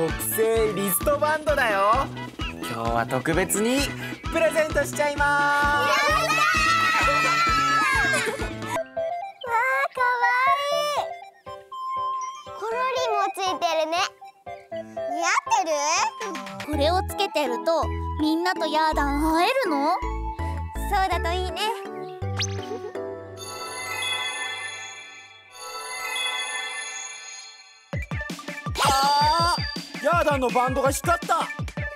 特製リストバンドだよ。今日は特別にプレゼントしちゃいまーす。 やったーわー、かわいい。コロリもついてるね。似合ってる？ これをつけてるとみんなとヤーダン会えるの？ そうだといいね。 あー、ヤーダンのバンドが光った。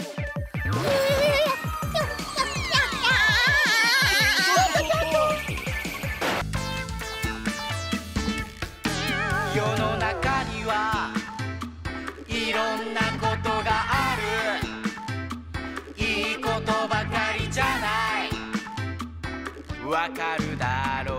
世の中にはいろんなことがある。いいことばかりじゃない。わかるだろう